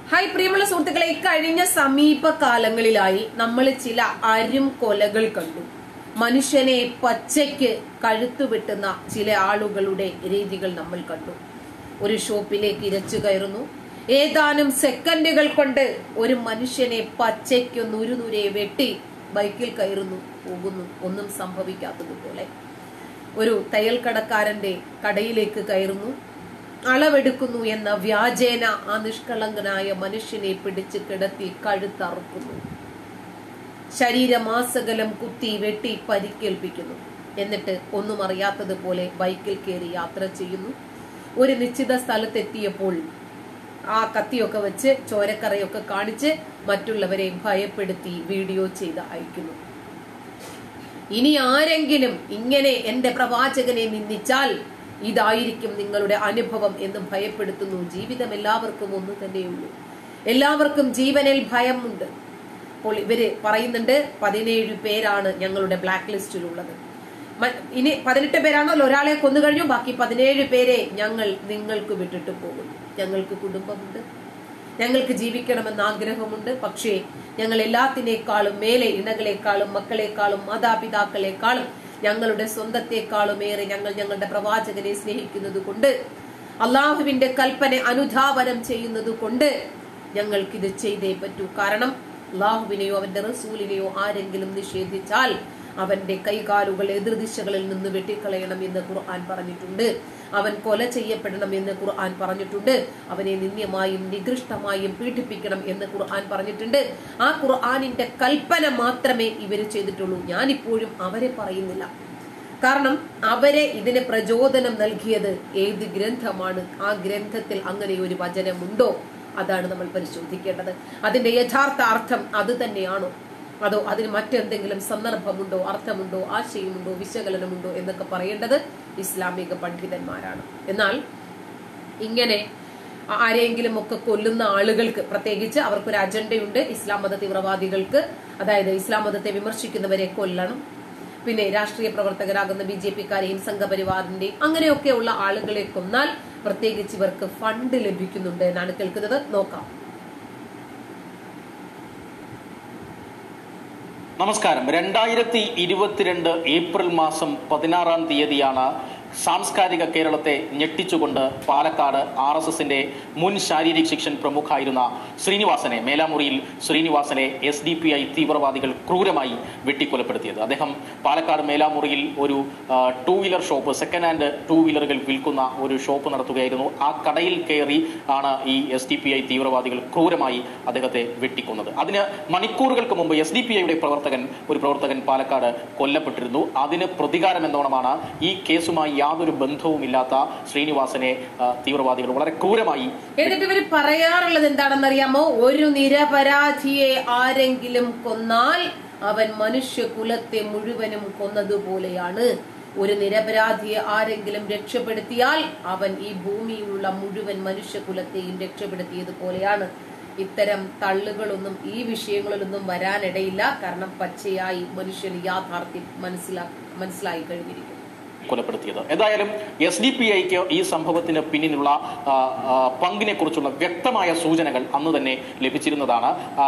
Hi പ്രിയമുള്ള സുഹൃത്തുക്കളെ, കഴിഞ്ഞ സമീപകാലങ്ങളിലായി നമ്മൾ ചില അരും കൊലകൾ കണ്ടു. മനുഷ്യനെ പച്ചയ്ക്ക് കഴുത്തു വെട്ടുന്ന ചില ആളുകളുടെ രീതികൾ നമ്മൾ കണ്ടു. ഒരു ഷോപ്പിലേക്ക് ഇരച്ചു കയറുന്നു, ഏതാനും സെക്കൻഡുകൾ കൊണ്ട് ഒരു മനുഷ്യനെ പച്ചയ്ക്കൊന്ന് ഉരുനുരെ വെട്ടി ബൈക്കിൽ കയറുന്നു, പോകുന്നു, ഒന്നും സംഭവിക്കാത്തതുപോലെ. ഒരു തയ്യൽ കടക്കാരന്റെ കടയിലേക്ക് കയറുന്നു, അളവെടുക്കുന്നു എന്ന വ്യാജേന ആ നിഷ്കളങ്കനായ മനുഷ്യനെ പിടിച്ച് കിടത്തി കഴുത്തറുക്കുന്നു, ശരീരമാസകലം കുത്തി വെട്ടി പരിക്കേൽപ്പിക്കുന്നു. എന്നിട്ട് ഒന്നും അറിയാത്തതുപോലെ ബൈക്കിൽ കയറി യാത്ര ചെയ്യുന്നു. ഒരു നിശ്ചിത സ്ഥലത്തെത്തിയപ്പോൾ ആ കത്തിയൊക്കെ വെച്ച് ചോരക്കറയൊക്കെ കാണിച്ച് മറ്റുള്ളവരെ ഭയപ്പെടുത്തി വീഡിയോ ചെയ്ത് അയക്കുന്നു. ഇനി ആരെങ്കിലും ഇങ്ങനെ എന്റെ പ്രവാചകനെ നിന്ദിച്ചാൽ ഇതായിരിക്കും നിങ്ങളുടെ അനുഭവം എന്ന് ഭയപ്പെടുത്തുന്നു. ജീവിതം എല്ലാവർക്കും ഒന്ന് തന്നെയുള്ളൂ, എല്ലാവർക്കും ജീവനിൽ ഭയമുണ്ട്. അപ്പോൾ ഇവര് പറയുന്നുണ്ട് 17 പേരാണ് ഞങ്ങളുടെ ബ്ലാക്ക് ലിസ്റ്റിലുള്ളത്. ഇനി 18 പേരാണല്ലോ ഒരാളെ കൊന്നു കഴിഞ്ഞു, ബാക്കി 17 പേരെ ഞങ്ങൾ നിങ്ങൾക്ക് വിട്ടിട്ട് പോകുന്നു. ഞങ്ങൾക്ക് കുടുംബമുണ്ട്, ഞങ്ങൾക്ക് ജീവിക്കണമെന്ന് ആഗ്രഹമുണ്ട്. പക്ഷേ ഞങ്ങൾ എല്ലാത്തിനേക്കാളും മേലെ ഇണകളെക്കാളും മക്കളെക്കാളും മാതാപിതാക്കളെക്കാളും ഞങ്ങളുടെ സ്വന്തത്തെക്കാളും ഏറെ ഞങ്ങൾ ഞങ്ങളുടെ പ്രവാചകനെ സ്നേഹിക്കുന്നത് കൊണ്ട്, അള്ളാഹുവിന്റെ കൽപ്പന അനുധാവനം ചെയ്യുന്നത് കൊണ്ട് ഞങ്ങൾക്കിത് ചെയ്തേ പറ്റൂ. കാരണം അള്ളാഹുവിനെയോ അവന്റെ റസൂലിനെയോ ആരെങ്കിലും നിഷേധിച്ചാൽ അവന്റെ കൈകാലുകൾ എതിർദിശകളിൽ നിന്ന് വെട്ടിക്കളയണം എന്ന് ഖുർആൻ പറഞ്ഞിട്ടുണ്ട്. അവൻ കൊല ചെയ്യപ്പെടണം എന്ന് ഖുർആൻ പറഞ്ഞിട്ടുണ്ട്. അവനെ നിന്ദ്യമായും നികൃഷ്ടമായും പീഡിപ്പിക്കണം എന്ന് ഖുർആൻ പറഞ്ഞിട്ടുണ്ട്. ആ ഖുർആനിന്റെ കൽപ്പന മാത്രമേ ഇവര് ചെയ്തിട്ടുള്ളൂ. ഞാനിപ്പോഴും അവരെ പറയുന്നില്ല, കാരണം അവരെ ഇതിന് പ്രചോദനം നൽകിയത് ഏത് ഗ്രന്ഥമാണ്? ആ ഗ്രന്ഥത്തിൽ അങ്ങനെ ഒരു വചനമുണ്ടോ? അതാണ് നമ്മൾ പരിശോധിക്കേണ്ടത്. അതിന്റെ യഥാർത്ഥ അർത്ഥം അത് തന്നെയാണോ, അതോ അതിന് മറ്റെന്തെങ്കിലും സന്ദർഭമുണ്ടോ, അർത്ഥമുണ്ടോ, ആശയമുണ്ടോ, വിശകലനമുണ്ടോ എന്നൊക്കെ പറയേണ്ടത് ഇസ്ലാമിക പണ്ഡിതന്മാരാണ്. എന്നാൽ ഇങ്ങനെ ആരെങ്കിലും ഒക്കെ കൊല്ലുന്ന ആളുകൾക്ക്, പ്രത്യേകിച്ച് അവർക്കൊരു അജണ്ടയുണ്ട്. ഇസ്ലാം മത തീവ്രവാദികൾക്ക്, അതായത് ഇസ്ലാം മതത്തെ വിമർശിക്കുന്നവരെ കൊല്ലണം, പിന്നെ രാഷ്ട്രീയ പ്രവർത്തകരാകുന്ന BJP-ക്കാരെയും സംഘപരിവാറിന്റെയും അങ്ങനെയൊക്കെയുള്ള ആളുകളെ കൊന്നാൽ പ്രത്യേകിച്ച് ഇവർക്ക് ഫണ്ട് ലഭിക്കുന്നുണ്ട് എന്നാണ് കേൾക്കുന്നത്. നോക്കാം. നമസ്കാരം. 2022 ഏപ്രിൽ മാസം 16-ാം തീയതിയാണ് സാംസ്കാരിക കേരളത്തെ ഞെട്ടിച്ചുകൊണ്ട് പാലക്കാട് RSSന്റെ മുൻ ശാരീരിക ശിക്ഷൻ പ്രമുഖായിരുന്ന ശ്രീനിവാസനെ, മേലാമുറിയിൽ ശ്രീനിവാസനെ SDPI തീവ്രവാദികൾ ക്രൂരമായി വെട്ടിക്കൊലപ്പെടുത്തിയത്. അദ്ദേഹം പാലക്കാട് മേലാമുറിയിൽ ഒരു 2 വീലർ ഷോപ്പ്, സെക്കൻഡ് ഹാൻഡ് 2 വീലറുകൾ വിൽക്കുന്ന ഒരു ഷോപ്പ് നടത്തുകയായിരുന്നു. ആ കടയിൽ കയറി ആണ് ഈ SDPI തീവ്രവാദികൾ ക്രൂരമായി അദ്ദേഹത്തെ വെട്ടിക്കൊന്നത്. അതിന് മണിക്കൂറുകൾക്ക് മുമ്പ് SDPIയുടെ ഒരു പ്രവർത്തകൻ പാലക്കാട് കൊല്ലപ്പെട്ടിരുന്നു. അതിന് പ്രതികാരം എന്നോണമാണ് ഈ കേസുമായി യാതൊരു ബന്ധവുമില്ലാത്ത ശ്രീനിവാസനെ തീവ്രവാദികൾ വളരെ ക്രൂരമായി. എന്നിട്ട് ഇവർ പറയാറുള്ളത് എന്താണെന്നറിയാമോ? ഒരു നിരപരാധിയെ ആരെങ്കിലും കൊന്നാൽ അവൻ മനുഷ്യകുലത്തെ മുഴുവനും കൊന്നതുപോലെയാണ്. ഒരു നിരപരാധിയെ ആരെങ്കിലും രക്ഷപ്പെടുത്തിയാൽ അവൻ ഈ ഭൂമിയിലുള്ള മുഴുവൻ മനുഷ്യകുലത്തെയും രക്ഷപ്പെടുത്തിയതുപോലെയാണ്. ഇത്തരം തള്ളുകളൊന്നും ഈ വിഷയങ്ങളിലൊന്നും വരാനിടയില്ല. കാരണം പച്ചയായി മനുഷ്യന് യാഥാർത്ഥ്യം മനസ്സിലായി കഴിഞ്ഞിരിക്കും. കൊലപ്പെടുത്തിയത്. ഏതായാലും SDPIക്ക് ഈ സംഭവത്തിന് പിന്നിലുള്ള പങ്കിനെ കുറിച്ചുള്ള വ്യക്തമായ സൂചനകൾ അന്ന് തന്നെ ലഭിച്ചിരുന്നതാണ്.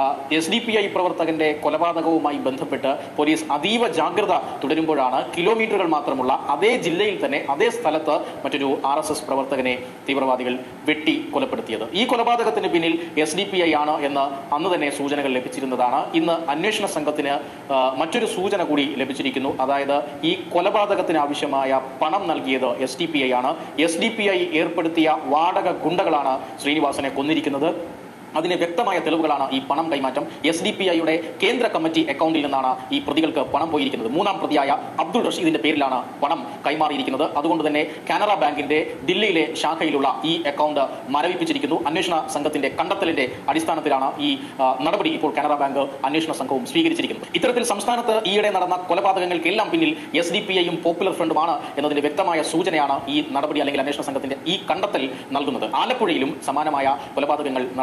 SDPI പ്രവർത്തകന്റെ കൊലപാതകവുമായി ബന്ധപ്പെട്ട് പോലീസ് അതീവ ജാഗ്രത തുടരുമ്പോഴാണ് കിലോമീറ്ററുകൾ മാത്രമുള്ള അതേ ജില്ലയിൽ തന്നെ അതേ സ്ഥലത്ത് മറ്റൊരു RSS പ്രവർത്തകനെ തീവ്രവാദികൾ വെട്ടി കൊലപ്പെടുത്തിയത്. ഈ കൊലപാതകത്തിന് പിന്നിൽ SDPI ആണ് എന്ന് അന്ന് തന്നെ സൂചനകൾ ലഭിച്ചിരുന്നതാണ്. ഇന്ന് അന്വേഷണ സംഘത്തിന് മറ്റൊരു സൂചന കൂടി ലഭിച്ചിരിക്കുന്നു. അതായത് ഈ കൊലപാതകത്തിന് ആവശ്യമായ പണം നൽകിയത് SDPI ആണ്. SDPI ഏർപ്പെടുത്തിയ വാടക ഗുണ്ടകളാണ് ശ്രീനിവാസനെ കൊന്നിരിക്കുന്നത്. അതിന് വ്യക്തമായ തെളിവുകളാണ് ഈ പണം കൈമാറ്റം. SDPIയുടെ കേന്ദ്ര കമ്മിറ്റി അക്കൗണ്ടിൽ നിന്നാണ് ഈ പ്രതികൾക്ക് പണം പോയിരിക്കുന്നത്. 3-ാം പ്രതിയായ അബ്ദുൾ റഷീദിന്റെ പേരിലാണ് പണം കൈമാറിയിരിക്കുന്നത്. അതുകൊണ്ട് തന്നെ കാനറ ബാങ്കിന്റെ ദില്ലിയിലെ ശാഖയിലുള്ള ഈ അക്കൗണ്ട് മരവിപ്പിച്ചിരിക്കുന്നു. അന്വേഷണ സംഘത്തിന്റെ കണ്ടെത്തലിന്റെ അടിസ്ഥാനത്തിലാണ് ഈ നടപടി ഇപ്പോൾ കാനറ ബാങ്ക് അന്വേഷണ സംഘവും സ്വീകരിച്ചിരിക്കുന്നത്. ഇത്തരത്തിൽ സംസ്ഥാനത്ത് ഈയിടെ നടന്ന കൊലപാതകങ്ങൾക്കെല്ലാം പിന്നിൽ SDPIയും പോപ്പുലർ ഫ്രണ്ടുമാണ് എന്നതിന്റെ വ്യക്തമായ സൂചനയാണ് ഈ നടപടി അല്ലെങ്കിൽ അന്വേഷണ സംഘത്തിന്റെ ഈ കണ്ടെത്തൽ നൽകുന്നത്. ആലപ്പുഴയിലും സമാനമായ കൊലപാതകങ്ങൾ നടന്നിരുന്നു.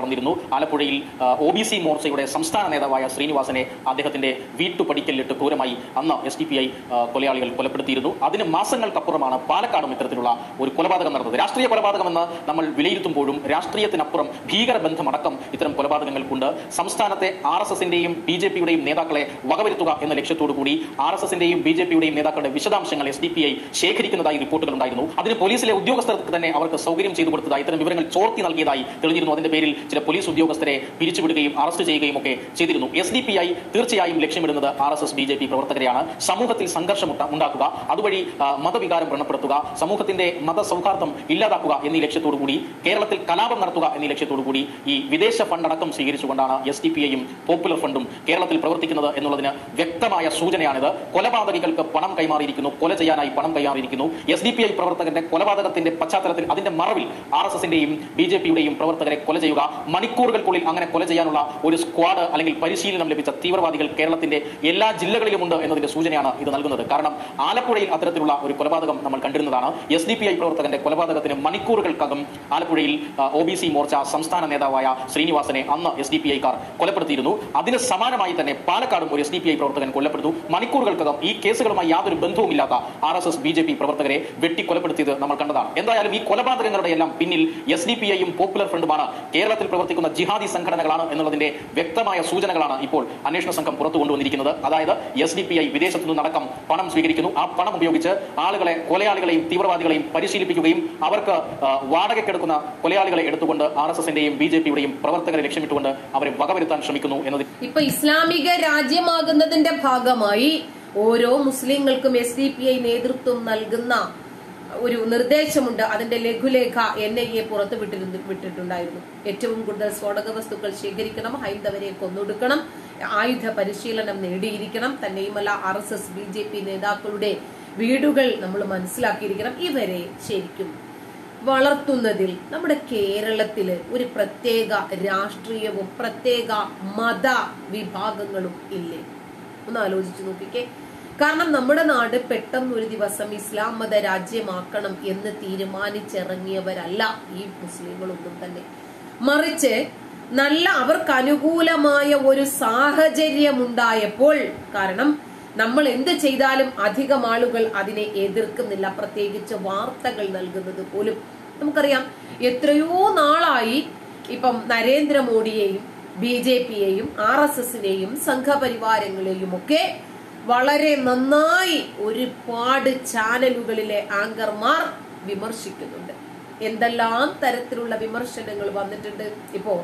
ആലപ്പുഴയിൽ OBC മോർച്ചയുടെ സംസ്ഥാന നേതാവായ ശ്രീനിവാസനെ അദ്ദേഹത്തിന്റെ വീട്ടുപടിക്കലിട്ട് ക്രൂരമായി അന്ന് SDPI കൊലയാളികൾ കൊലപ്പെടുത്തിയിരുന്നു. അതിന് മാസങ്ങൾക്കപ്പുറമാണ് പാലക്കാടും ഇത്തരത്തിലുള്ള ഒരു കൊലപാതകം നടന്നത്. രാഷ്ട്രീയ കൊലപാതകമെന്ന് നമ്മൾ വിലയിരുത്തുമ്പോഴും രാഷ്ട്രീയത്തിനപ്പുറം ഭീകരബന്ധമടക്കം ഇത്തരം കൊലപാതകങ്ങൾക്കുണ്ട്. സംസ്ഥാനത്തെ RSSന്റെയും BJPയുടെയും നേതാക്കളെ വകവരുത്തുക എന്ന ലക്ഷ്യത്തോടു കൂടി RSSന്റെയും BJPയുടെയും നേതാക്കളുടെ വിശദാംശങ്ങൾ SDPI ശേഖരിക്കുന്നതായി റിപ്പോർട്ടുകൾ ഉണ്ടായിരുന്നു. അതിന് പോലീസിലെ ഉദ്യോഗസ്ഥർക്ക് തന്നെ അവർക്ക് സൗകര്യം ചെയ്തു കൊടുത്തതായി, ഇത്തരം വിവരങ്ങൾ ചോർത്തി നൽകിയതായി തെളിഞ്ഞിരുന്നു. അതിന്റെ പേരിൽ ചില പോലീസ് ഉദ്യോഗസ്ഥരെ പിരിച്ചുവിടുകയും അറസ്റ്റ് ചെയ്യുകയും ഒക്കെ ചെയ്തിരുന്നു. SDPI തീർച്ചയായും ലക്ഷ്യമിടുന്നത് RSS BJP പ്രവർത്തകരെയാണ്. സമൂഹത്തിൽ സംഘർഷം ഉണ്ടാക്കുക, അതുവഴി മതവികാരം വ്രണപ്പെടുത്തുക, സമൂഹത്തിന്റെ മതസൗഹാർദ്ദം ഇല്ലാതാക്കുക എന്നീ ലക്ഷ്യത്തോടു കൂടി, കേരളത്തിൽ കലാപം നടത്തുക എന്നീ ലക്ഷ്യത്തോടു കൂടി ഈ വിദേശ ഫണ്ട് അടക്കം സ്വീകരിച്ചുകൊണ്ടാണ് SDPIയും പോപ്പുലർ ഫണ്ടും കേരളത്തിൽ പ്രവർത്തിക്കുന്നത് എന്നുള്ളതിന് വ്യക്തമായ സൂചനയാണിത്. കൊലപാതകികൾക്ക് പണം കൈമാറിയിരിക്കുന്നു, കൊല ചെയ്യാനായി പണം കൈമാറിയിരിക്കുന്നു. SDPI പ്രവർത്തകന്റെ കൊലപാതകത്തിന്റെ പശ്ചാത്തലത്തിൽ, അതിന്റെ മറവിൽ RSSന്റെയും BJPയുടെയും പ്രവർത്തകരെ കൊല ചെയ്യുക, മണിക്കൂറുകൾക്കുള്ളിൽ അങ്ങനെ കൊല ചെയ്യാനുള്ള ഒരു സ്ക്വാഡ് അല്ലെങ്കിൽ പരിശീലനം ലഭിച്ച തീവ്രവാദികൾ കേരളത്തിന്റെ എല്ലാ ജില്ലകളിലുമുണ്ട് എന്നതിന്റെ സൂചനയാണ് ഇത് നൽകുന്നത്. കാരണം ആലപ്പുഴയിൽ അത്തരത്തിലുള്ള ഒരു കൊലപാതകം നമ്മൾ കണ്ടിരുന്നതാണ്. SDPI പ്രവർത്തകന്റെ കൊലപാതകത്തിന് മണിക്കൂറുകൾക്കകം ആലപ്പുഴയിൽ OBC മോർച്ച സംസ്ഥാന നേതാവായ ശ്രീനിവാസനെ അന്ന് SDPIക്കാർ കൊലപ്പെടുത്തിയിരുന്നു. അതിന് സമാനമായി തന്നെ പാലക്കാടും ഒരു SDPI പ്രവർത്തകൻ കൊല്ലപ്പെടുന്നു. മണിക്കൂറുകൾക്കകം ഈ കേസുകളുമായി യാതൊരു ബന്ധവുമില്ലാത്ത RSS BJP പ്രവർത്തകരെ വെട്ടിക്കൊലപ്പെടുത്തിയത് നമ്മൾ കണ്ടതാണ്. എന്തായാലും ഈ കൊലപാതകങ്ങളുടെ എല്ലാം പിന്നിൽ SDPIയും പോപ്പുലർ ഫ്രണ്ടുമാണ്, കേരളത്തിൽ പ്രവർത്തിക്കുന്ന ജിഹാദി സംഘടനകളാണ് എന്നുള്ളതിന്റെ വ്യക്തമായ സൂചനകളാണ് ഇപ്പോൾ അന്വേഷണ സംഘം പുറത്തു കൊണ്ടുവന്നിരിക്കുന്നത്. അതായത് SDPI വിദേശത്തു നിന്നടക്കം പണം സ്വീകരിക്കുന്നു. ആ പണം ഉപയോഗിച്ച് ആളുകളെ, കൊലയാളികളെയും തീവ്രവാദികളെയും പരിശീലിപ്പിക്കുകയും അവർക്ക് വാടകയ്ക്കെടുക്കുന്ന കൊലയാളികളെ എടുത്തുകൊണ്ട് RSSന്റെയും BJPയുടെയും പ്രവർത്തകരെ ലക്ഷ്യമിട്ടുകൊണ്ട് അവരെ വകവരുത്താൻ ശ്രമിക്കുന്നു എന്നത്. ഇപ്പൊ ഇസ്ലാമിക രാജ്യമാകുന്നതിന്റെ ഭാഗമായി ഓരോ മുസ്ലിങ്ങൾക്കും SDPI നേതൃത്വം നൽകുന്ന ഒരു നിർദ്ദേശമുണ്ട്. അതിന്റെ ലഘുലേഖ NIA പുറത്തു വിട്ടിട്ടുണ്ടായിരുന്നു. ഏറ്റവും കൂടുതൽ സ്ഫോടക വസ്തുക്കൾ ശേഖരിക്കണം, ഹൈന്ദവരെ കൊന്നൊടുക്കണം, ആയുധ പരിശീലനം നേടിയിരിക്കണം, തന്നെയുമല്ല RSS BJP നേതാക്കളുടെ വീടുകൾ നമ്മൾ മനസ്സിലാക്കിയിരിക്കണം. ഇവരെ ശരിക്കും വളർത്തുന്നതിൽ നമ്മുടെ കേരളത്തില് ഒരു പ്രത്യേക രാഷ്ട്രീയവും പ്രത്യേക മത വിഭാഗങ്ങളും ഇല്ലേ? ഒന്ന് ആലോചിച്ചു നോക്കിക്കേ. കാരണം നമ്മുടെ നാട് പെട്ടെന്ന് ഒരു ദിവസം ഇസ്ലാം മത രാജ്യമാക്കണം എന്ന് തീരുമാനിച്ചിറങ്ങിയവരല്ല ഈ മുസ്ലിങ്ങളൊന്നും തന്നെ. മറിച്ച് നല്ല അവർക്ക് അനുകൂലമായ ഒരു സാഹചര്യം ഉണ്ടായപ്പോൾ, കാരണം നമ്മൾ എന്ത് ചെയ്താലും അധികം ആളുകൾ അതിനെ എതിർക്കുന്നില്ല, പ്രത്യേകിച്ച് വാർത്തകൾ നൽകുന്നത് പോലും. നമുക്കറിയാം എത്രയോ നാളായി ഇപ്പം നരേന്ദ്രമോദിയെയും BJPയെയും RSSനെയും സംഘപരിവാരങ്ങളെയും ഒക്കെ വളരെ നന്നായി ഒരുപാട് ചാനലുകളിലെ ആങ്കർമാർ വിമർശിക്കുന്നുണ്ട്. എന്തെല്ലാം തരത്തിലുള്ള വിമർശനങ്ങൾ വന്നിട്ടുണ്ട്. ഇപ്പോ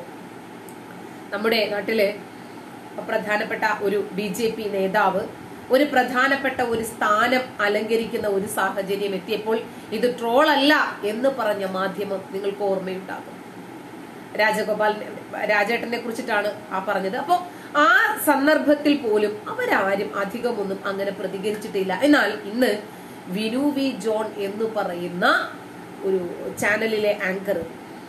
നമ്മുടെ നാട്ടിലെ പ്രധാനപ്പെട്ട ഒരു BJP നേതാവ് ഒരു പ്രധാനപ്പെട്ട ഒരു സ്ഥാനം അലങ്കരിക്കുന്ന ഒരു സാഹചര്യം എത്തിയപ്പോൾ ഇത് ട്രോൾ അല്ല എന്ന് പറഞ്ഞ മാധ്യമം നിങ്ങൾക്ക് ഓർമ്മയുണ്ടാകും. രാജേട്ടനെ കുറിച്ചിട്ടാണ് പറഞ്ഞത്. അപ്പോ ആ സന്ദർഭത്തിൽ പോലും അവരാരും അധികമൊന്നും അങ്ങനെ പ്രതികരിച്ചിട്ടില്ല. എന്നാൽ ഇന്ന് വിനു വി ജോൺ എന്ന് പറയുന്ന ഒരു ചാനലിലെ ആങ്കർ,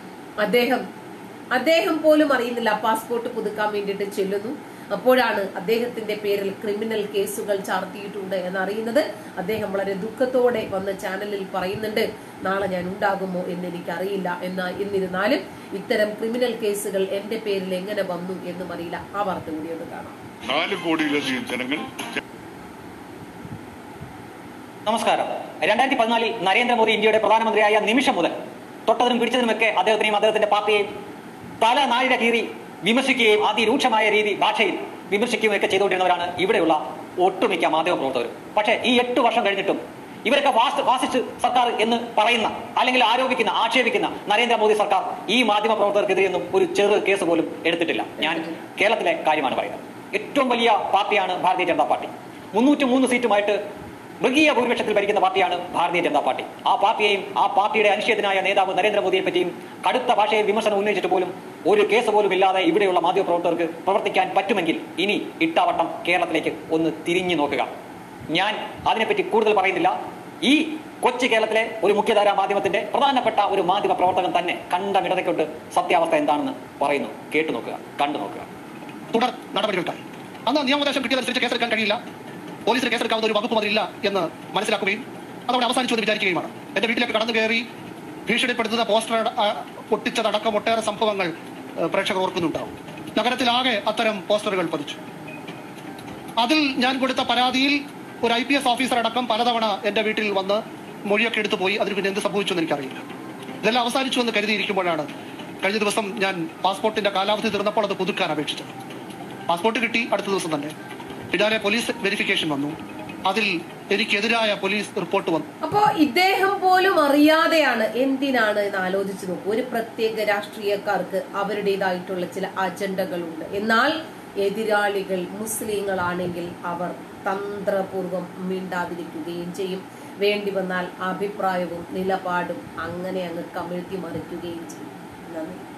അദ്ദേഹം പോലും അറിയുന്നില്ല പാസ്പോർട്ട് പുതുക്കാൻ വേണ്ടിയിട്ട് ചെല്ലുന്നു. അപ്പോഴാണ് അദ്ദേഹത്തിന്റെ പേരിൽ ക്രിമിനൽ കേസുകൾ ചാർത്തിയിട്ടുണ്ട് എന്നറിയുന്നത്. അദ്ദേഹം വളരെ ദുഃഖത്തോടെ വന്ന് ചാനലിൽ പറയുന്നുണ്ട്, നാളെ ഞാൻ ഉണ്ടാകുമോ എന്ന് എനിക്കറിയില്ല, എന്നിരുന്നാലും ഇത്തരം ക്രിമിനൽ കേസുകൾ എന്റെ പേരിൽ എങ്ങനെ വന്നു എന്നും അറിയില്ല. ആ വാർത്ത കൂടി ഒന്ന് കാണാം. 4 കോടിയിലധികം ജനങ്ങൾ. നമസ്കാരം. 2014 നരേന്ദ്രമോദി ഇന്ത്യയുടെ പ്രധാനമന്ത്രിയായ നിമിഷം മുതൽ തൊട്ടതിനും പിടിച്ചതിനുമൊക്കെ അദ്ദേഹത്തിനെയും അദ്ദേഹത്തിന്റെ പാർട്ടിയെയും തല നാഴിക കീറി വിമർശിക്കുകയും അതിരൂക്ഷമായ ഭാഷയിൽ വിമർശിക്കുകയും ഒക്കെ ചെയ്തുകൊണ്ടിരുന്നവരാണ് ഇവിടെയുള്ള ഒട്ടുമിക്ക മാധ്യമപ്രവർത്തകരും. പക്ഷേ ഈ 8 വർഷം കഴിഞ്ഞിട്ടും ഇവരൊക്കെ ഫാസിസ്റ്റ് സർക്കാർ എന്ന് പറയുന്ന, അല്ലെങ്കിൽ ആക്ഷേപിക്കുന്ന നരേന്ദ്രമോദി സർക്കാർ ഈ മാധ്യമപ്രവർത്തകർക്കെതിരെയൊന്നും ഒരു ചെറു കേസ് പോലും എടുത്തിട്ടില്ല. ഞാൻ കേരളത്തിലെ കാര്യമാണ് പറയുന്നത്. ഏറ്റവും വലിയ പാർട്ടിയാണ് ഭാരതീയ ജനതാ പാർട്ടി. 303 സീറ്റുമായിട്ട് മൃഗീയ ഭൂരിപക്ഷത്തിൽ ഭരിക്കുന്ന പാർട്ടിയാണ് ഭാരതീയ ജനതാ പാർട്ടി. ആ പാർട്ടിയെയും ആ പാർട്ടിയുടെ അനിശ്ചിതനായ നേതാവ് നരേന്ദ്രമോദിയെ പറ്റിയും കടുത്ത ഭാഷയിൽ വിമർശനം ഉന്നയിച്ചിട്ട് പോലും ഒരു കേസ് പോലും ഇല്ലാതെ ഇവിടെയുള്ള മാധ്യമപ്രവർത്തകർക്ക് പ്രവർത്തിക്കാൻ പറ്റുമെങ്കിൽ ഇനി ഇട്ടാവട്ടം കേരളത്തിലേക്ക് ഒന്ന് തിരിഞ്ഞു നോക്കുക. ഞാൻ അതിനെപ്പറ്റി കൂടുതൽ പറയുന്നില്ല. ഈ കൊച്ചു കേരളത്തിലെ ഒരു മുഖ്യധാരാ മാധ്യമത്തിന്റെ പ്രധാനപ്പെട്ട ഒരു മാധ്യമ പ്രവർത്തകൻ തന്നെ കണ്ടമിടതയ്ക്കൊണ്ട് സത്യാവസ്ഥ എന്താണെന്ന് പറയുന്നു. കേട്ടു നോക്കുക, കണ്ടു നോക്കുക. തുടർ നടപടികൾക്കായി അന്ന് നിയമോപദേശം കിട്ടിയതനുസരിച്ച് കേസെടുക്കാൻ കഴിയില്ല, പോലീസിന് കേസെടുക്കാവുന്ന ഒരു വകുപ്പും അതില്ല എന്ന് മനസ്സിലാക്കുകയും അതോടെ അവസാനിച്ചു എന്ന് വിചാരിക്കുകയുമാണ്. എന്റെ വീട്ടിലേക്ക് കടന്നു കയറി ഭീഷണിപ്പെടുത്തുന്ന പോസ്റ്റർ പൊട്ടിച്ചതടക്കം ഒട്ടേറെ സംഭവങ്ങൾ പ്രേക്ഷകർ ഓർക്കുന്നുണ്ടാവും. നഗരത്തിലാകെ അത്തരം പോസ്റ്ററുകൾ പതിച്ചു. അതിൽ ഞാൻ കൊടുത്ത പരാതിയിൽ ഒരു IPS ഓഫീസർ അടക്കം പലതവണ എന്റെ വീട്ടിൽ വന്ന് മൊഴിയൊക്കെ എടുത്തു പോയി. അതിന് പിന്നെ എന്ത് സംഭവിച്ചു എന്ന് എനിക്കറിയില്ല. ഇതെല്ലാം അവസാനിച്ചു എന്ന് കരുതിയിരിക്കുമ്പോഴാണ് കഴിഞ്ഞ ദിവസം ഞാൻ പാസ്പോർട്ടിന്റെ കാലാവധി തീർന്നപ്പോൾ അത് പുതുക്കാൻ അപേക്ഷിച്ചത്. പാസ്പോർട്ട് കിട്ടി അടുത്ത ദിവസം തന്നെ. പിന്നാലെ പോലീസ് വെരിഫിക്കേഷൻ വന്നു. അതിൽ എനിക്കെതിരായ പോലീസ് റിപ്പോർട്ട് വന്നു. അപ്പോ ഇദ്ദേഹം പോലും അറിയാതെയാണ്. എന്തിനാണ് എന്ന് ആലോചിച്ചു നോക്കൂ. ഒരു പ്രത്യേക രാഷ്ട്രീയക്കാർക്ക് അവരുടേതായിട്ടുള്ള ചില അജണ്ടകളുണ്ട്. എന്നാൽ എതിരാളികൾ മുസ്ലിങ്ങളാണെങ്കിൽ അവർ തന്ത്രപൂർവം മിണ്ടാതിരിക്കുകയും ചെയ്യും. വേണ്ടി വന്നാൽ അഭിപ്രായവും നിലപാടും അങ്ങനെ അങ്ങ് കമിഴ്ത്തി മറിക്കുകയും ചെയ്യും. നന്ദി.